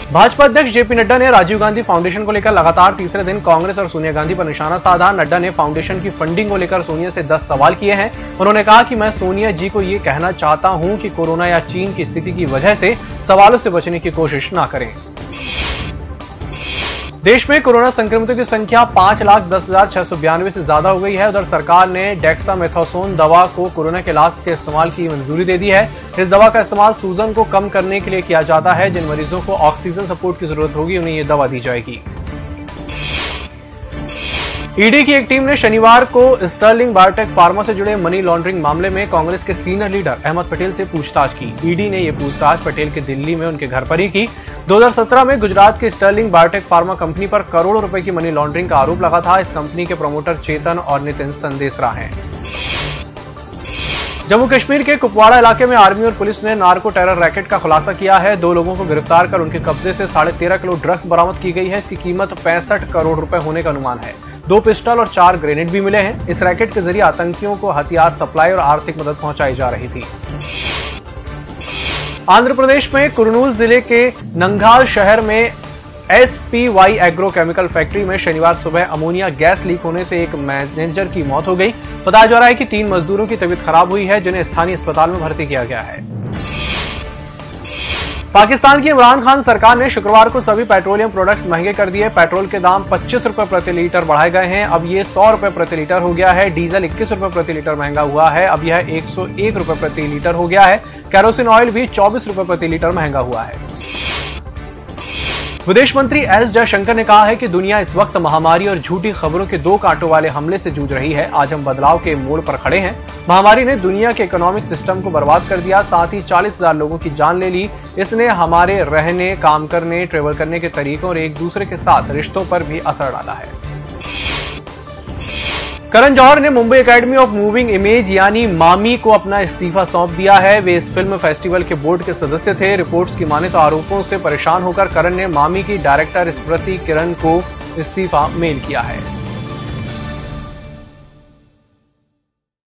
भाजपा अध्यक्ष जेपी नड्डा ने राजीव गांधी फाउंडेशन को लेकर लगातार तीसरे दिन कांग्रेस और सोनिया गांधी पर निशाना साधा। नड्डा ने फाउंडेशन की फंडिंग को लेकर सोनिया से 10 सवाल किए हैं। उन्होंने कहा कि मैं सोनिया जी को ये कहना चाहता हूं कि कोरोना या चीन की स्थिति की वजह से सवालों से बचने की कोशिश न करें। देश में कोरोना संक्रमितों की संख्या 5,10,692 से ज्यादा हो गई है। उधर सरकार ने डेक्सामेथासोन दवा को कोरोना के इलाज के इस्तेमाल की मंजूरी दे दी है। इस दवा का इस्तेमाल सूजन को कम करने के लिए किया जाता है। जिन मरीजों को ऑक्सीजन सपोर्ट की जरूरत होगी उन्हें ये दवा दी जाएगी। ईडी की एक टीम ने शनिवार को स्टर्लिंग बायोटेक फार्मा से जुड़े मनी लॉन्ड्रिंग मामले में कांग्रेस के सीनियर लीडर अहमद पटेल से पूछताछ की। ईडी ने यह पूछताछ पटेल के दिल्ली में उनके घर पर ही की। 2017 में गुजरात की स्टर्लिंग बायोटेक फार्मा कंपनी पर करोड़ों रुपए की मनी लॉन्ड्रिंग का आरोप लगा था। इस कंपनी के प्रमोटर चेतन और नितिन संदेशरा हैं। जम्मू कश्मीर के कुपवाड़ा इलाके में आर्मी और पुलिस ने नार्को टेरर रैकेट का खुलासा किया है। 2 लोगों को गिरफ्तार कर उनके कब्जे से 13.5 किलो ड्रग्स बरामद की गई है। इसकी कीमत 65 करोड़ रुपए होने का अनुमान है। 2 पिस्टल और 4 ग्रेनेड भी मिले हैं। इस रैकेट के जरिए आतंकियों को हथियार सप्लाई और आर्थिक मदद पहुंचाई जा रही थी। आंध्र प्रदेश में कुर्नूल जिले के नंगाल शहर में SPY एग्रो केमिकल फैक्ट्री में शनिवार सुबह अमोनिया गैस लीक होने से एक मैनेजर की मौत हो गई। बताया जा रहा है कि 3 मजदूरों की तबीयत खराब हुई है, जिन्हें स्थानीय अस्पताल में भर्ती किया गया है। पाकिस्तान की इमरान खान सरकार ने शुक्रवार को सभी पेट्रोलियम प्रोडक्ट्स महंगे कर दिए। पेट्रोल के दाम 25 रुपए प्रति लीटर बढ़ाए गए हैं। अब ये 100 रुपए प्रति लीटर हो गया है। डीजल 21 रुपए प्रति लीटर महंगा हुआ है। अब यह 101 रुपए प्रति लीटर हो गया है। केरोसिन ऑयल भी 24 रुपए प्रति लीटर महंगा हुआ है। विदेश मंत्री एस जयशंकर ने कहा है कि दुनिया इस वक्त महामारी और झूठी खबरों के 2 कांटों वाले हमले से जूझ रही है। आज हम बदलाव के मोड़ पर खड़े हैं। महामारी ने दुनिया के इकोनॉमिक सिस्टम को बर्बाद कर दिया, साथ ही 40,000 लोगों की जान ले ली। इसने हमारे रहने, काम करने, ट्रेवल करने के तरीकों और एक दूसरे के साथ रिश्तों पर भी असर डाला है। करण जौहर ने Mumbai academy of moving image यानी मामी को अपना इस्तीफा सौंप दिया है। वे इस फिल्म फेस्टिवल के बोर्ड के सदस्य थे। रिपोर्ट्स की माने तो आरोपों से परेशान होकर करण ने मामी की डायरेक्टर स्मृति किरण को इस्तीफा मेल किया है।